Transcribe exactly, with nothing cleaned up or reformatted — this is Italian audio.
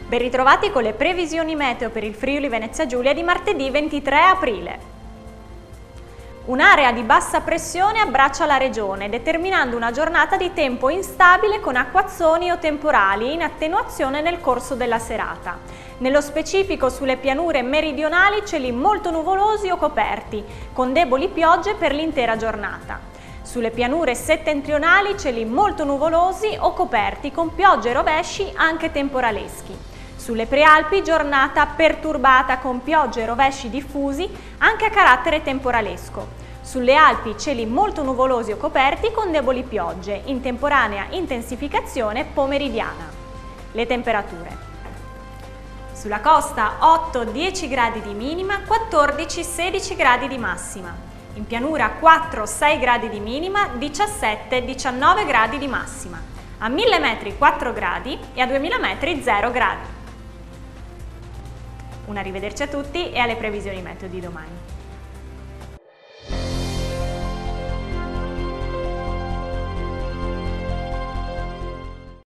Ben ritrovati con le previsioni meteo per il Friuli Venezia Giulia di martedì ventitré aprile. Un'area di bassa pressione abbraccia la regione, determinando una giornata di tempo instabile con acquazzoni o temporali in attenuazione nel corso della serata. Nello specifico sulle pianure meridionali cieli molto nuvolosi o coperti, con deboli piogge per l'intera giornata. Sulle pianure settentrionali cieli molto nuvolosi o coperti, con piogge e rovesci anche temporaleschi. Sulle prealpi giornata perturbata con piogge e rovesci diffusi anche a carattere temporalesco. Sulle Alpi cieli molto nuvolosi o coperti con deboli piogge, in temporanea intensificazione pomeridiana. Le temperature. Sulla costa otto dieci gradi di minima, quattordici sedici gradi di massima. In pianura quattro sei gradi di minima, diciassette diciannove gradi di massima. A mille metri quattro gradi e a duemila metri zero gradi. Un arrivederci a tutti e alle previsioni meteo di domani.